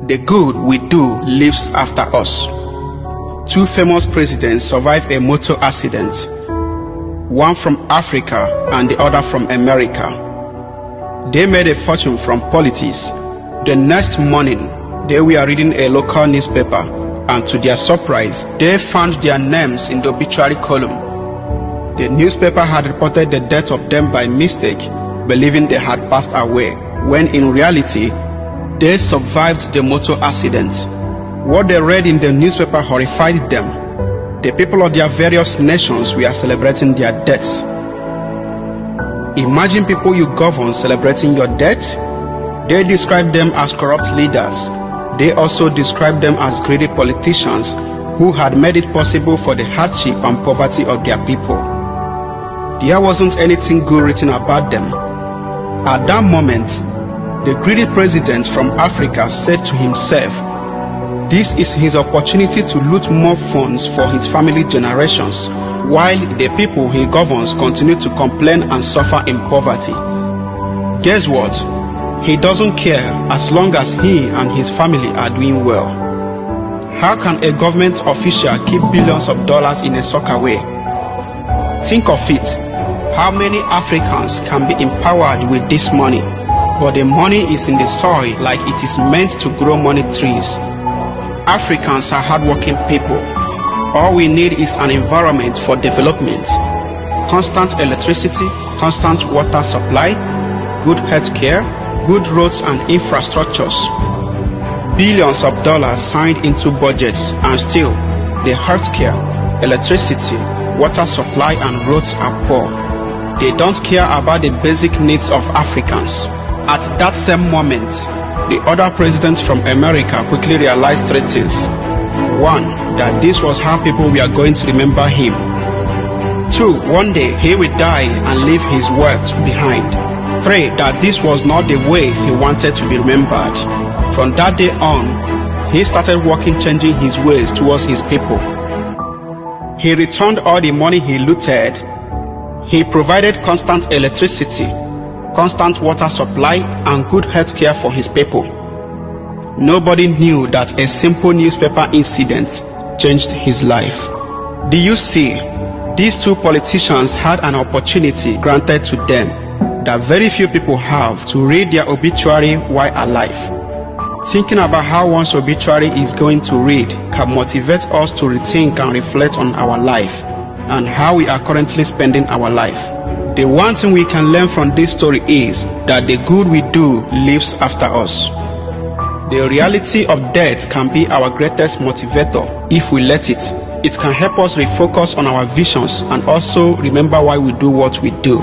The good we do lives after us. Two famous presidents survived a motor accident, one from Africa and the other from America. They made a fortune from politics. The next morning, they were reading a local newspaper, and to their surprise, they found their names in the obituary column. The newspaper had reported the death of them by mistake, believing they had passed away, when in reality, they survived the motor accident. What they read in the newspaper horrified them. The people of their various nations were celebrating their deaths. Imagine people you govern celebrating your death. They describe them as corrupt leaders. They also describe them as greedy politicians who had made it possible for the hardship and poverty of their people. There wasn't anything good written about them. At that moment, the greedy president from Africa said to himself, this is his opportunity to loot more funds for his family generations, while the people he governs continue to complain and suffer in poverty. Guess what? He doesn't care as long as he and his family are doing well. How can a government official keep billions of dollars in a sock away? Think of it. How many Africans can be empowered with this money? But the money is in the soil like it is meant to grow money trees. Africans are hardworking people. All we need is an environment for development. Constant electricity, constant water supply, good health care, good roads and infrastructures. Billions of dollars signed into budgets, and still the health care, electricity, water supply and roads are poor. They don't care about the basic needs of Africans. At that same moment, the other presidents from America quickly realized three things. One, that this was how people were going to remember him. Two, one day he would die and leave his wealth behind. Three, that this was not the way he wanted to be remembered. From that day on, he started working, changing his ways towards his people. He returned all the money he looted. He provided constant electricity, constant water supply and good health care for his people. Nobody knew that a simple newspaper incident changed his life. Do you see? These two politicians had an opportunity granted to them that very few people have, to read their obituary while alive. Thinking about how one's obituary is going to read can motivate us to rethink and reflect on our life and how we are currently spending our life. The one thing we can learn from this story is that the good we do lives after us. The reality of death can be our greatest motivator if we let it. It can help us refocus on our visions and also remember why we do what we do.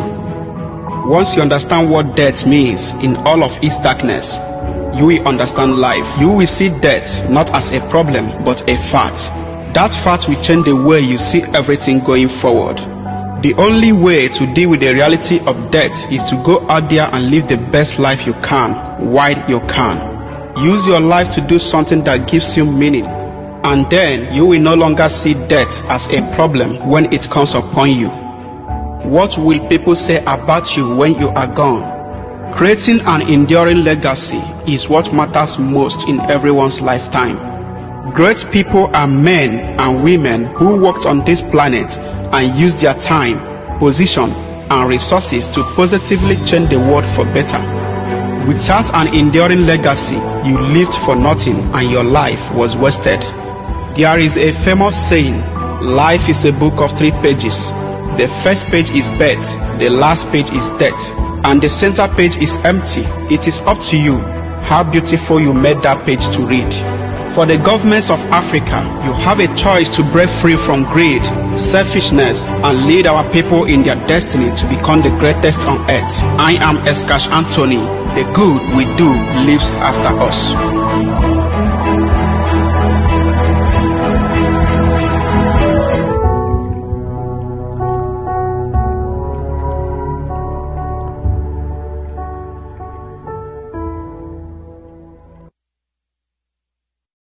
Once you understand what death means in all of its darkness, you will understand life. You will see death not as a problem but a fact. That fact will change the way you see everything going forward. The only way to deal with the reality of death is to go out there and live the best life you can, while you can. Use your life to do something that gives you meaning, and then you will no longer see death as a problem when it comes upon you. What will people say about you when you are gone? Creating an enduring legacy is what matters most in everyone's lifetime. Great people are men and women who walked on this planet and used their time, position, and resources to positively change the world for better. Without an enduring legacy, you lived for nothing and your life was wasted. There is a famous saying, life is a book of 3 pages. The first page is birth, the last page is death, and the center page is empty. It is up to you how beautiful you made that page to read. For the governments of Africa, you have a choice to break free from greed, selfishness, and lead our people in their destiny to become the greatest on earth. I am Eskash Anthony. The good we do lives after us.